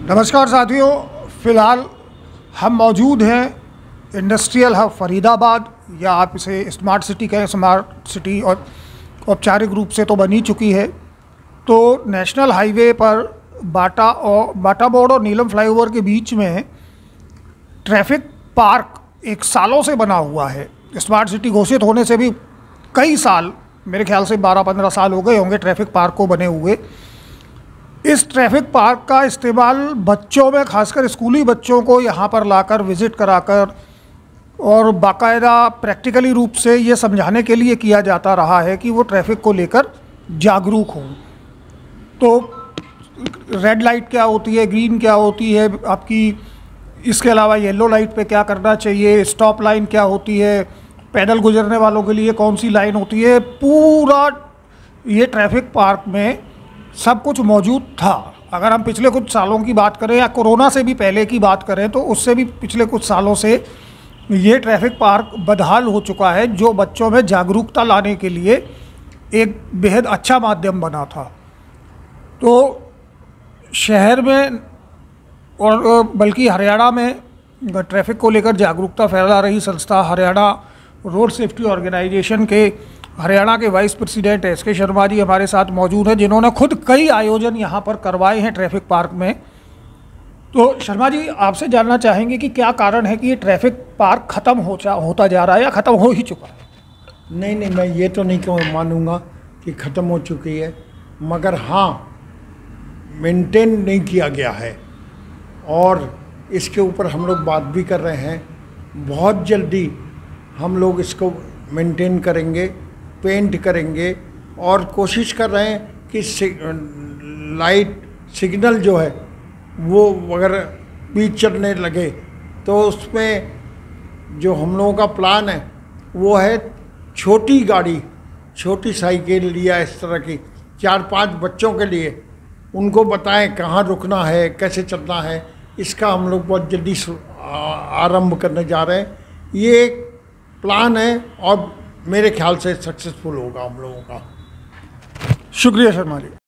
नमस्कार साथियों, फ़िलहाल हम मौजूद हैं इंडस्ट्रियल हब फरीदाबाद, या आप इसे स्मार्ट सिटी कहें। स्मार्ट सिटी और औपचारिक रूप से तो बनी चुकी है। तो नेशनल हाईवे पर बाटा बोर्ड और नीलम फ्लाईओवर के बीच में ट्रैफिक पार्क एक सालों से बना हुआ है। स्मार्ट सिटी घोषित होने से भी कई साल, मेरे ख्याल से 12-15 साल हो गए होंगे ट्रैफिक पार्क को बने हुए। इस ट्रैफिक पार्क का इस्तेमाल बच्चों में, खासकर स्कूली बच्चों को यहाँ पर लाकर विज़िट कराकर और बाकायदा प्रैक्टिकली रूप से ये समझाने के लिए किया जाता रहा है कि वो ट्रैफिक को लेकर जागरूक हों। तो रेड लाइट क्या होती है, ग्रीन क्या होती है आपकी, इसके अलावा येलो लाइट पे क्या करना चाहिए, स्टॉप लाइन क्या होती है, पैदल गुजरने वालों के लिए कौन सी लाइन होती है, पूरा ये ट्रैफिक पार्क में सब कुछ मौजूद था। अगर हम पिछले कुछ सालों की बात करें या कोरोना से भी पहले की बात करें तो उससे भी पिछले कुछ सालों से ये ट्रैफिक पार्क बदहाल हो चुका है, जो बच्चों में जागरूकता लाने के लिए एक बेहद अच्छा माध्यम बना था। तो शहर में और बल्कि हरियाणा में ट्रैफिक को लेकर जागरूकता फैला रही संस्था हरियाणा रोड सेफ्टी ऑर्गेनाइजेशन के हरियाणा के vice president SK Sharma ji हमारे साथ मौजूद हैं, जिन्होंने खुद कई आयोजन यहाँ पर करवाए हैं ट्रैफिक पार्क में। तो शर्मा जी, आपसे जानना चाहेंगे कि क्या कारण है कि ये ट्रैफिक पार्क ख़त्म होता जा रहा है या ख़त्म हो ही चुका है? नहीं, मैं ये तो नहीं मानूंगा कि ख़त्म हो चुकी है, मगर हाँ, मेंटेन नहीं किया गया है और इसके ऊपर हम लोग बात भी कर रहे हैं। बहुत जल्दी हम लोग इसको मेंटेन करेंगे, पेंट करेंगे और कोशिश कर रहे हैं कि लाइट सिग्नल जो है वो अगर बीच चलने लगे तो उसमें जो हम लोगों का प्लान है वो है छोटी गाड़ी, छोटी साइकिल या इस तरह की 4-5 बच्चों के लिए उनको बताएं कहाँ रुकना है, कैसे चलना है। इसका हम लोग बहुत जल्दी आरंभ करने जा रहे हैं। ये एक प्लान है और मेरे ख्याल से सक्सेसफुल होगा हम लोगों का। शुक्रिया शर्मा जी।